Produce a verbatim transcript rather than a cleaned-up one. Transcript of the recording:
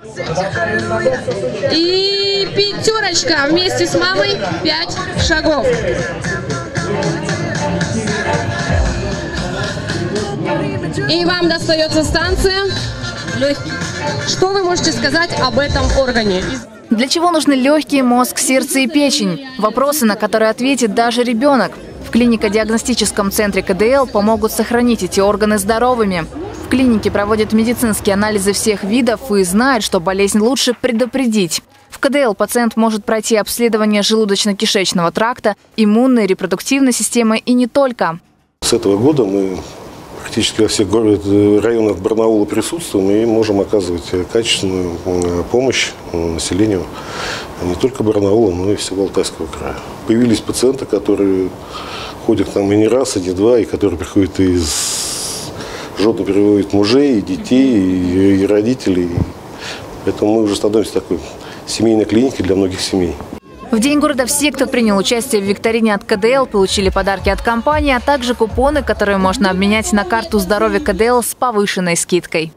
И пятерочка вместе с мамой пять шагов. И вам достается станция легких. Что вы можете сказать об этом органе? Для чего нужны легкие, мозг, сердце и печень? Вопросы, на которые ответит даже ребенок. В клинико-диагностическом центре ка дэ эл помогут сохранить эти органы здоровыми. В клинике проводят медицинские анализы всех видов и знают, что болезнь лучше предупредить. В ка дэ эл пациент может пройти обследование желудочно-кишечного тракта, иммунной, репродуктивной системы и не только. С этого года мы практически во всех районах Барнаула присутствуем и можем оказывать качественную помощь населению не только Барнаула, но и всего Алтайского края. Появились пациенты, которые ходят к нам и не раз, и не два, и которые приходят из жены, переводят мужей, и детей, и, и родителей. Поэтому мы уже становимся такой семейной клиникой для многих семей. В День города все, кто принял участие в викторине от ка дэ эл, получили подарки от компании, а также купоны, которые можно обменять на карту здоровья ка дэ эл с повышенной скидкой.